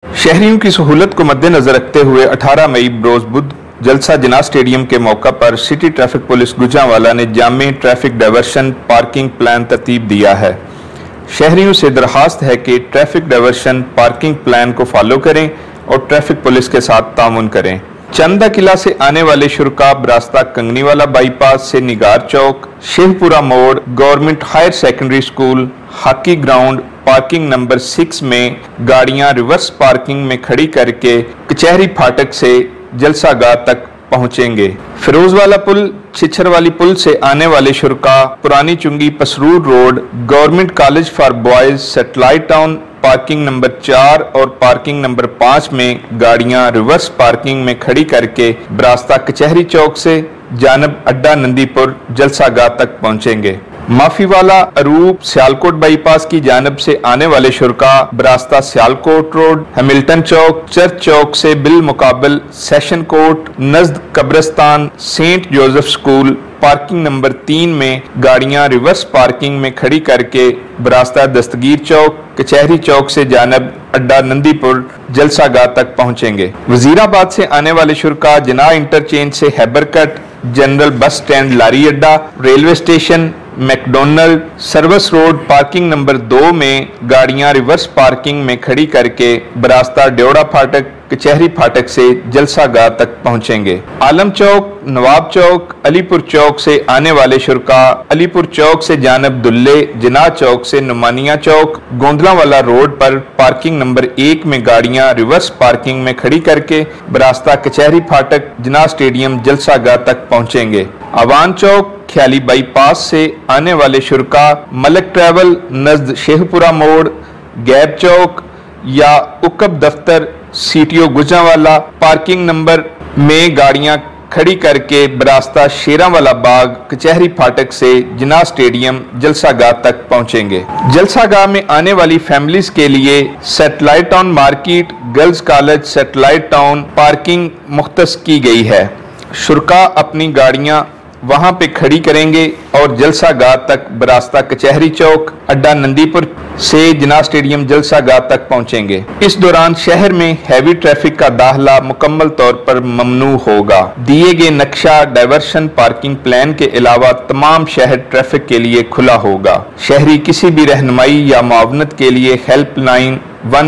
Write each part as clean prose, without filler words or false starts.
शहरियों की सहूलत को मद्देनजर रखते हुए 18 मई रोज बुध जलसा जिना स्टेडियम के मौका पर सिटी ट्रैफिक पुलिस गुजरांवाला ने जामे ट्रैफिक डायवर्शन पार्किंग प्लान तरतीब दिया है। शहरियों से दरखास्त है कि ट्रैफिक डायवर्शन पार्किंग प्लान को फॉलो करें और ट्रैफिक पुलिस के साथ तामुन करें। चंदा किला से आने वाले शुरकाब रास्ता कंगनीवाला बाईपास से निगार चौक, शेखपुरा मोड़, government higher secondary school, hockey ground, parking number 6 में गाड़ियां रिवर्स पार्किंग में खड़ी करके कचहरी फाटक से जलसागाह तक पहुंचेंगे। फिरोजवाला पुल, छिछरवाली पुल से आने वाले शुरका पुरानी चुंगी Pasrur road, government college for boys, satellite town, parking number 4 और पार्किंग नंबर 5 में गाड़ियां रिवर्स पार्किंग में खड़ी करके बरास्ता कचहरी चौक से जानब अड्डा नंदीपुर जलसागाह तक पहुंचेंगे। माफीवाला अरूप सियालकोट बाईपास की जानब से आने वाले शुरका बरास्ता सियालकोट रोड, हैमिल्टन चौक, चर्च चौक से बिल मुकाबल सेशन कोर्ट, नजद कब्रिस्तान, saint Joseph school, parking number 3 में गाड़ियां रिवर्स पार्किंग में खड़ी करके बरास्ता दस्तगीर चौक, कचहरी चौक से जानब अड्डा नंदीपुर जलसागाह तक पहुंचेंगे। वजीराबाद से आने वाले शुरका जिना इंटरचेंज से हैबरकट, जनरल बस स्टैंड लारी अड्डा, railway station, McDonald, service road, parking number 2 में गाड़ियां रिवर्स पार्किंग में खड़ी करके बरास्ता ड्योड़ा फाटक, कचहरी फाटक से जलसागाह तक पहुंचेंगे। आलम चौक, नवाब चौक, अलीपुर चौक से आने वाले शुरका अलीपुर चौक से जानब दुल्ले, जिना चौक से नुमानिया चौक, गोंदलावाला रोड पर पार्किंग नंबर 1 में गाड़ियां रिवर्स पार्किंग में खड़ी करके बरास्ता कचहरी फाटक, जिना स्टेडियम जलसागाह तक पहुंचेंगे। अवान चौक, ख्याली बाईपास से आने वाले शुरका मलक ट्रैवल, नजद शेखपुरा मोड़, गैब चौक या उकब दफ्तर, सीटीओ गुजरांवाला, पार्किंग नंबर में गाड़ियां खड़ी करके बरास्ता शेरांवाला बाग, कचहरी फाटक से जिना स्टेडियम जलसागाह तक पहुंचेंगे। जलसागाह में आने वाली फैमिलीज के लिए satellite town market, girls college, satellite town parking मुख्तस की गई है। शुरका अपनी गाड़ियां वहां पे खड़ी करेंगे और जलसागाह तक बरास्ता कचहरी चौक, अड्डा नंदीपुर से जिना स्टेडियम जलसागाह तक पहुंचेंगे। इस दौरान शहर में हैवी ट्रैफिक का दाखिला मुकम्मल तौर पर ममनू होगा। दिए गए नक्शा डायवर्शन पार्किंग प्लान के अलावा तमाम शहर ट्रैफिक के लिए खुला होगा। शहरी किसी भी रहनुमाई या मुआवनत के लिए हेल्पलाइन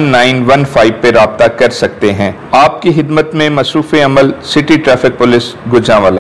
1915 पे राब्ता कर सकते हैं। आपकी खिदमत में मसरूफ़ अमल सिटी ट्रैफिक पुलिस गुजरांवाला।